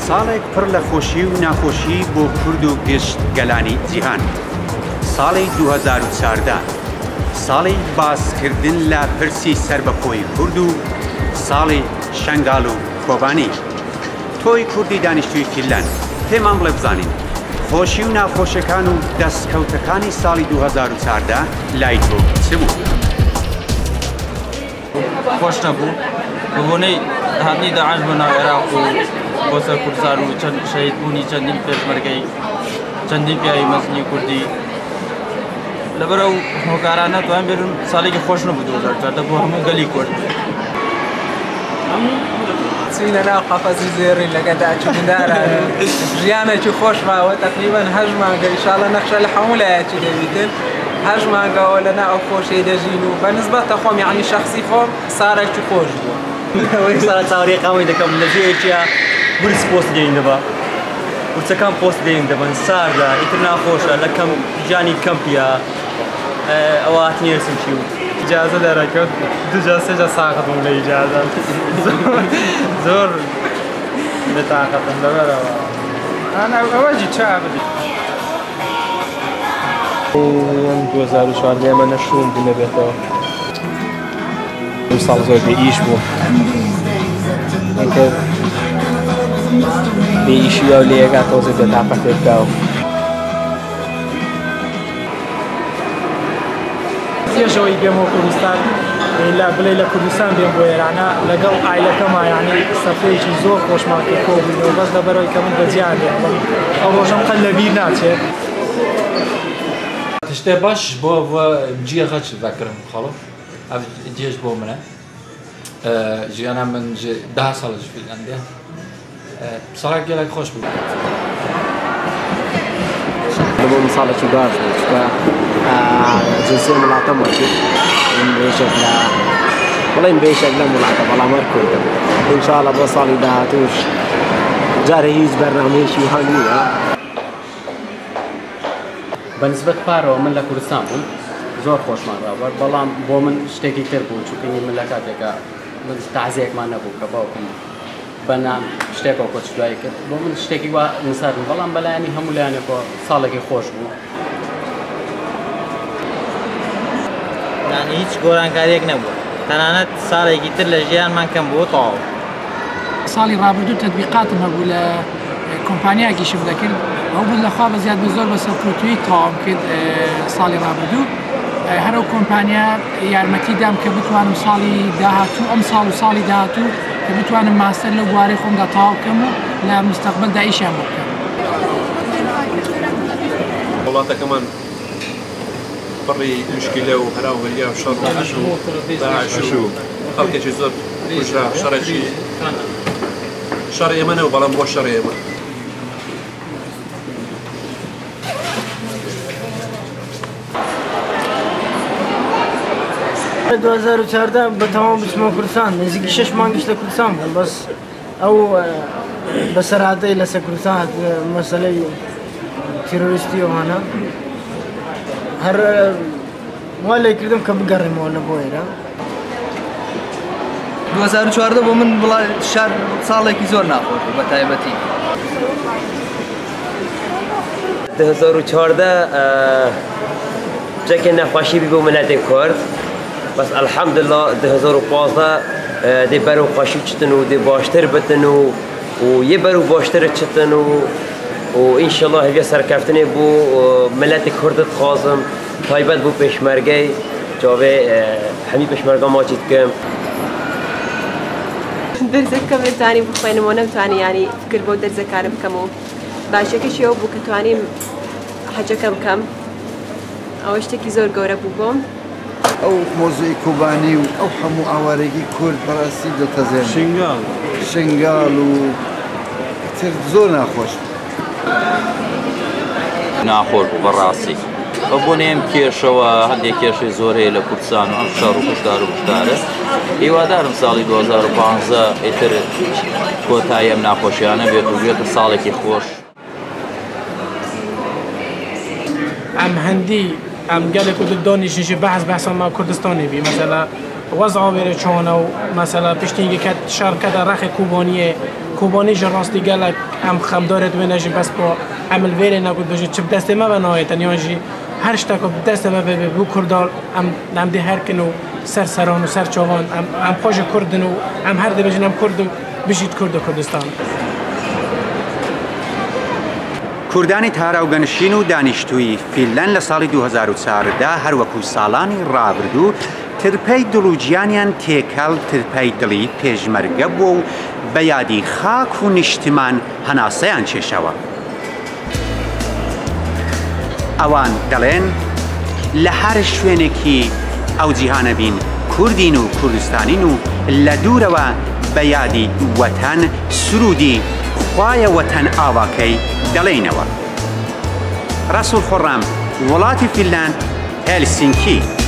ساڵێک پڕ لە خۆشی و ناخۆشی بۆ کورد و گشت گەلانی جیهان. ساڵی 2014 ساڵی باسکردن لە پرسی سربەخۆی کورد و ساڵی شەنگاڵ و کۆبانی. تۆی کوردی دانیشتووی فینلاند پێمان بڵێ بزانین خۆشی و ناخۆشەکان و دەستکەوتەکانی ساڵی 2014 لای تۆ چ بوو؟ خۆش نەبوو بەهۆنەی هاتنی داعش بە ناو عێراق و بۆ سەر کوردستان و چەند شەهیدبوونی چەندین پێشمەرگەی چەندین پیاوی مەزنی کوردی لەبەرەو هۆکاران ناتوانین بێرن ساڵێکی خۆش نەبوو 2014 بۆ هەموو گەلی کورد. چینە ناو قەفەزی زێڕی لەگە داچووندارە ژیانێکی خۆش ماوە تقریبا 8 مانگە ئینشاڵڵا نەخشە لە هەموو لایەکی دەبیتن 8 مانگەوە لەناو ئەو خۆشەی دەژین و بەنسبەتە خۆم یعنی شەخسی خۆم ساڵێکی خۆش بوو. ئەوەی ساڵ چاوەڕێی قاوەی دەکەم لە ژێرێکیە ورس پۆست دێین دەبا ورچەکان پۆست دێین دەبن ساردە ئیتر ناخۆشە لە کەم ژیانی کەمپیە ئەوە هاتنێرسم چی و ئیجازە دەرەکەوت دوجا سێجا ساقتم لە ئیجازە زۆر بێتاقەتم لەبەرەوە ئەوەجی چا بدی 2014 ئەمە نەشوم بنەبێتەوە دو ساڵ زۆر بێئیش بوو ئەکە بێئیشی و لێگا تۆزێ بێتاقەتێک داوە پێشەوەی بێمەوە کوردستان بڵێ لە کوردستان بێم بۆ ئێرانە لەگەڵ ئایلەکەما یعنی سەفرەیەکی زۆر خۆشمان کرد کۆبووینەوە بەس لەبەرەوەی کە من بەجیان دێڵم ئەو ڕۆژەم قەت لە بیر ناچێت تشتێ باش بۆ جیە خەچ دەکردم خەڵۆ جێش بۆ منە ژیانە من 10 ساڵش فینلاندە ساڵێک گەلێک خۆش بوو بۆ ساڵێکی باش بوو چکە جنسی وڵاتەم وەرگرت بێشێک لە بڵێن بێشێک لەم وڵاتە بەڵام وەرکردم ئینشاڵڵا بۆ ساڵی داهاتووش جارە هیچ بەرنامەیەکی وهان نییە بەنسبەت پارەوە من لە کوردستان بووم زۆر خۆشمان ڕاوە بەڵام بۆ من شتێکی تر بوو چونکە من لە کاتێکە من تازەیەکمان نەبوو کە باوکم بەنام شتێکەوە کۆچ دوایی کرد بۆ من شتێکی وا نساردم بەڵام بەلایانی هەموو لایەنێکەوە ساڵێکی خۆش بوو یعنی هیچ گۆرانکاریەک نەبوو تەنانەت ساڵێکی تر لە ژیانمان کەم بوو تەواو. ساڵی ڕابردوو تەطبیقاتم هەبوو لە کۆمپانیاکیشم دەکرد ئەو بوو لەخوا بە زیاد بە زۆر بە سەرکەوتووی تەواو کرد ساڵی ڕابردوو هەرو کۆمپانیا یارمەتی دام کە بتوانم ساڵی داهاتوو ئەم ساڵ و ساڵی داهاتوو کە بتوانم ماستەر لە بوارەی خۆمدا تەواو بکەم و لە مستەقبەلدا ئیشیان بۆ بکەم. وڵاتەکەمان بڕی مشکلە و هەراوهەریا و شەڕ و داعش و خەڵکێکی زۆر کوژرا شەڕێکی شەڕی ئێمە نەوە بەڵام بۆ شەڕی ئێمە. لە 2014 بەتەواو بچمەوە کوردستان نزیکی 6 مانگیش لە کوردستان بووم بەس ئەو بەسەرهاتەی لەسەر کوردستان مەسەلەی تیرۆریستی ئەوانە هەر وا لێ کردم کە بگەڕێمەوە لە بۆ ئێرە 2014 بۆ من شار ساڵێکی زۆر ناخۆش بوو بە تایبەتی 2014 جەکێ نەخۆشی بوو ملەتی کورد بەس الحەمدلله 2015 دێ بەرەو خۆشی چتن و دێ باشتر بتن و یە بەرەو باشتر چتن و ئینشەڵڵا هەویە سەرکەفتنێ بوو ملەتی کوردت خوازم تایبەت بوو پێشمەرگەی جاوێ هەمی پێشمەرگە ماچی دکەم دەرزەکە بتوانانی بخوێنمەوە نەمتوانی ینی فکر بۆ دەرزەکانم بکەم و باشەکەشی ئەوە بوو کە توانیم حەجەکە بکەم ئەوە شتێکی زۆر گەورە بوو بۆم ئەو مۆزوی کوبانی و ئەو هەموو ئاوارێکی کورد بەڕاستی دەتەزێن شنگال و تر زۆر ناخۆش ناخۆش بوو بەڕاستی بە بۆنێم کێشەوە هەندێک کێشەی زۆرەیە لە کوردستان و ئەم شەڕ و کوشتار و کوشتارە هیوادارم ساڵی 2015 ئیتر کۆتایی ئەم ناخۆشیانە بێت و بێتە ساڵێکی خۆش. ئەم هەندی ئەم گەلێک و دڵدۆنیشی بەحث ما کوردستانی بی مەسەلا وەزع وێرە چۆنە و مەسەلا پشتینگی کە شەڕکەدا ڕەخی کوبۆنیە کوبانی جراستی گلک ام خمدارت بنجی بس با عمل ویلی نگود بجی چه دست ما بنایت نیانجی هر شتا که دست ما به بو کردال ام نمدی هر کنو سر سران و سر چوان ام خوش کردن و ام هر دی بجنم کردم بجید کرد و کردستان. کوردانی تاراوگەنشین و دانیشتووی فینلەند لە ساڵی 2014 هەروەکو ساڵانی ڕابردوو ترپەی دڵ و گیانیان تێکەڵ ترپەی دڵی پێشمەرگە بووە و بە یادی خاک و نیشتمان هەناسەیان چێشەوە. ئەوان دەڵێن لە هەر شوێنێکی ئەو جیهانە بین کوردین و کوردستانین و لە دوورەوە بە یادی وەتەن سرودی خوایە وەتەن ئاواکەی دەڵێنەوە. ڕەسوول خۆڕام وڵاتی فینلەند هێلسینکی